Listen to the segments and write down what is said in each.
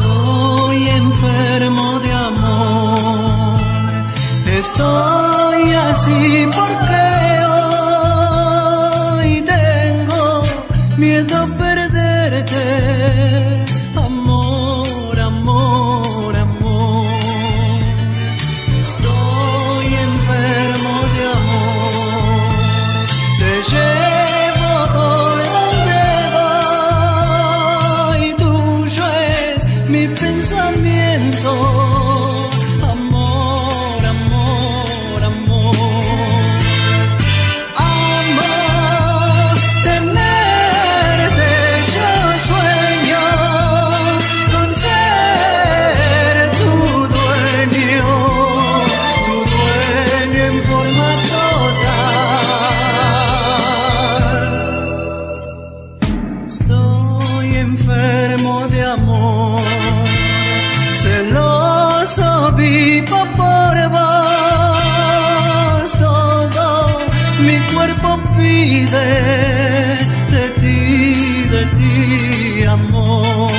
Estoy enfermo de amor, estoy así porque hoy tengo miedo a perderte. Amor, amor, amor, estoy enfermo de amor, te llevo por donde voy, tuyo es mi pensamiento. Amor, amor, amor, amor, tenerte yo sueño con ser tu dueño en forma total. Estoy enfermo de amor, celoso vivo por vos, todo mi cuerpo pide de ti, amor.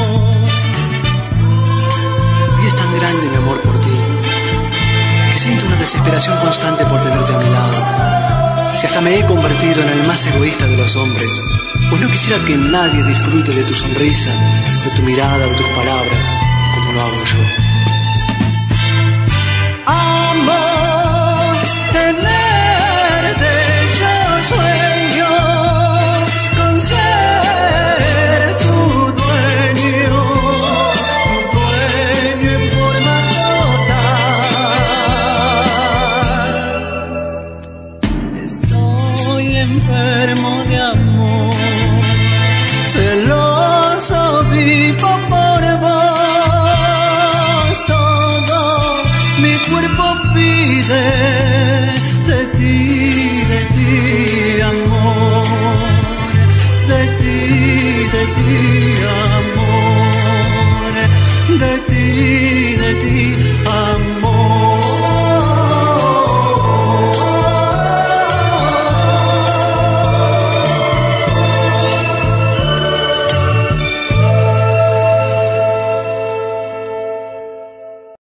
Y es tan grande mi amor por ti, que siento una desesperación constante por tenerte a mi lado. Si hasta me he convertido en el más egoísta de los hombres, pues no quisiera que nadie disfrute de tu sonrisa, de tu mirada, de tus palabras, como lo hago yo.